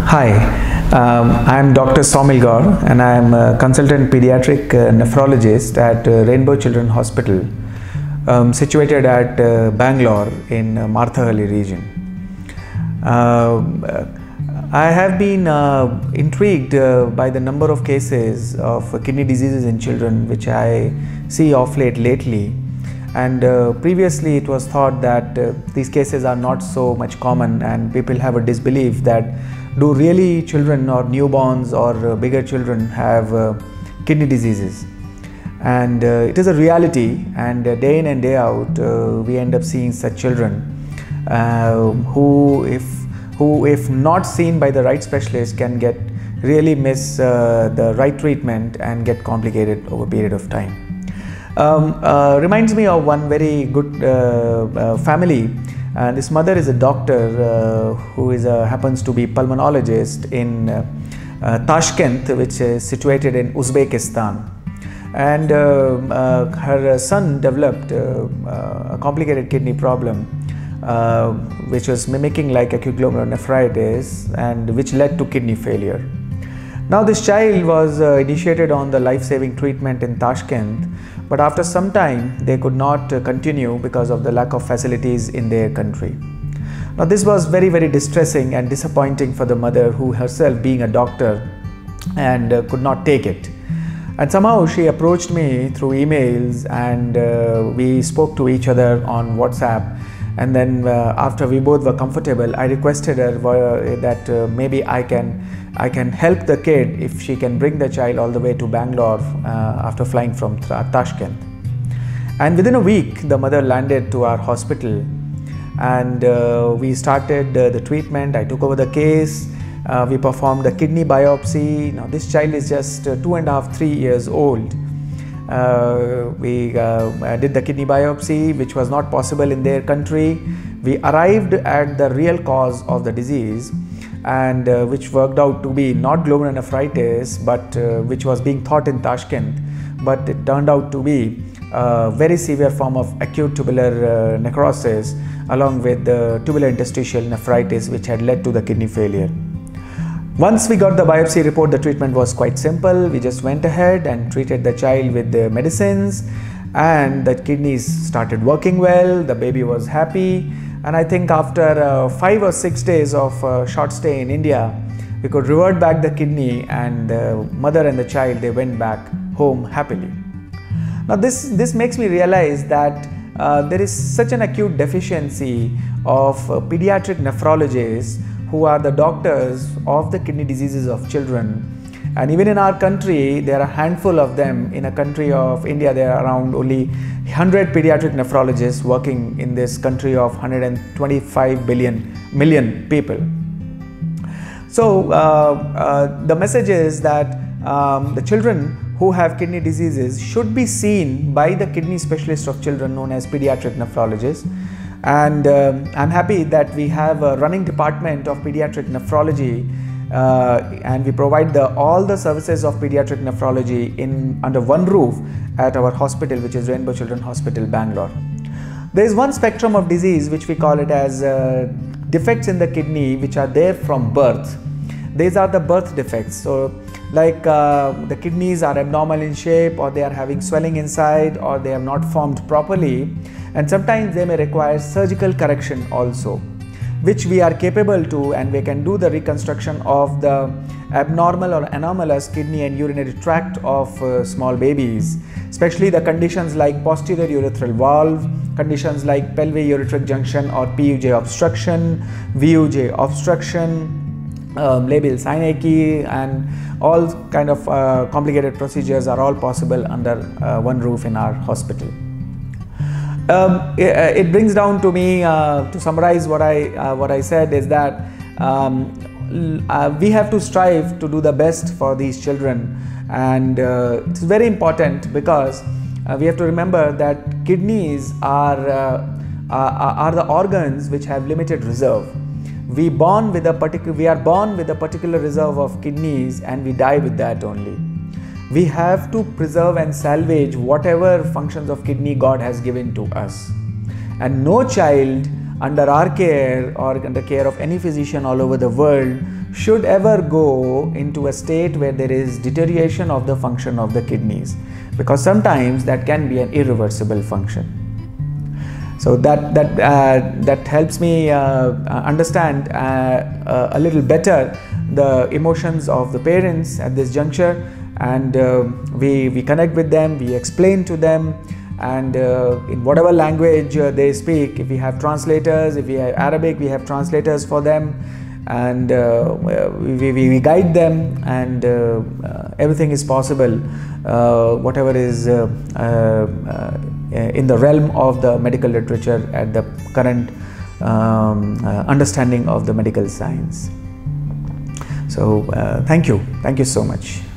Hi, I am Dr. Saumil Gaur and I am a consultant pediatric nephrologist at Rainbow Children Hospital situated at Bangalore in Marthahalli region. I have been intrigued by the number of cases of kidney diseases in children which I see of lately, and previously it was thought that these cases are not so much common, and people have a disbelief that do really children or newborns or bigger children have kidney diseases. And it is a reality, and day in and day out we end up seeing such children who if not seen by the right specialist can really miss the right treatment and get complicated over a period of time. Reminds me of one very good family. This mother is a doctor who happens to be pulmonologist in Tashkent, which is situated in Uzbekistan. And her son developed a complicated kidney problem which was mimicking like acute glomerulonephritis, and which led to kidney failure. Now this child was initiated on the life-saving treatment in Tashkent, but after some time they could not continue because of the lack of facilities in their country. Now this was very, very distressing and disappointing for the mother, who herself being a doctor and could not take it. And somehow she approached me through emails, and we spoke to each other on WhatsApp. And then after we both were comfortable, I requested her that maybe I can help the kid if she can bring the child all the way to Bangalore after flying from Tashkent. And within a week, the mother landed to our hospital, and we started the treatment. I took over the case. We performed a kidney biopsy. Now this child is just 2.5, 3 years old. We did the kidney biopsy, which was not possible in their country. We arrived at the real cause of the disease, and which worked out to be not glomerulonephritis, but which was being thought in Tashkent, but it turned out to be a very severe form of acute tubular necrosis along with the tubular interstitial nephritis, which had led to the kidney failure. Once we got the biopsy report, the treatment was quite simple. We just went ahead and treated the child with the medicines, and the kidneys started working well. The baby was happy, and I think after 5 or 6 days of short stay in India, we could revert back the kidney, and the mother and the child, they went back home happily. Now this makes me realize that there is such an acute deficiency of pediatric nephrologists who are the doctors of the kidney diseases of children. And even in our country, there are a handful of them. In a country of India, there are around only 100 pediatric nephrologists working in this country of 125 million people. So the message is that the children who have kidney diseases should be seen by the kidney specialist of children, known as pediatric nephrologist. And I'm happy that we have a running department of pediatric nephrology, and we provide all the services of pediatric nephrology under one roof at our hospital, which is Rainbow Children Hospital, Bangalore. There is one spectrum of disease which we call it as defects in the kidney, which are there from birth. These are the birth defects. So like the kidneys are abnormal in shape, or they are having swelling inside, or they have not formed properly, and sometimes they may require surgical correction also, which we are capable to, and we can do the reconstruction of the abnormal or anomalous kidney and urinary tract of small babies, especially the conditions like posterior urethral valve, conditions like pelvic-ureteric junction or PUJ obstruction, VUJ obstruction, labial synecdoche, and all kind of complicated procedures are all possible under one roof in our hospital. It brings down to me to summarize what I said is that we have to strive to do the best for these children, and it's very important because we have to remember that kidneys are the organs which have limited reserve. We are born with a particular reserve of kidneys, and we die with that only. We have to preserve and salvage whatever functions of kidney God has given to us. And no child under our care or under care of any physician all over the world should ever go into a state where there is deterioration of the function of the kidneys, because sometimes that can be an irreversible function. So that helps me understand a little better the emotions of the parents at this juncture, and we connect with them, we explain to them, and in whatever language they speak, if we have translators, if we have Arabic, we have translators for them, and we guide them, and everything is possible, whatever is in the realm of the medical literature at the current understanding of the medical science. So thank you so much.